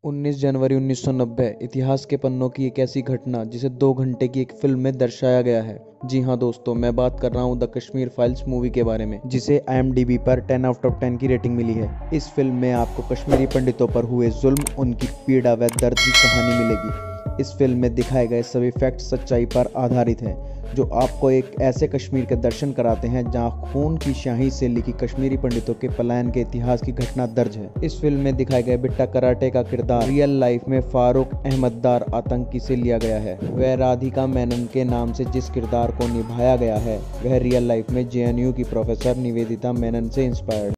19 जनवरी 1990 इतिहास के पन्नों की एक ऐसी घटना जिसे 2 घंटे की एक फिल्म में दर्शाया गया है। जी हाँ दोस्तों, मैं बात कर रहा हूँ द कश्मीर फाइल्स मूवी के बारे में, जिसे IMDb पर 10 आउट ऑफ 10 की रेटिंग मिली है। इस फिल्म में आपको कश्मीरी पंडितों पर हुए जुल्म, उनकी पीड़ा व दर्द की कहानी मिलेगी। इस फिल्म में दिखाए गए सभी फैक्ट सच्चाई पर आधारित हैं, जो आपको एक ऐसे कश्मीर के दर्शन कराते हैं जहां खून की स्याही से लिखी कश्मीरी पंडितों के पलायन के इतिहास की घटना दर्ज है। इस फिल्म में दिखाए गए बिट्टा कराटे का किरदार रियल लाइफ में फारूक अहमद दार आतंकी से लिया गया है। वह राधिका मेनन के नाम से जिस किरदार को निभाया गया है, वह रियल लाइफ में JNU की प्रोफेसर निवेदिता मेनन से इंस्पायर्ड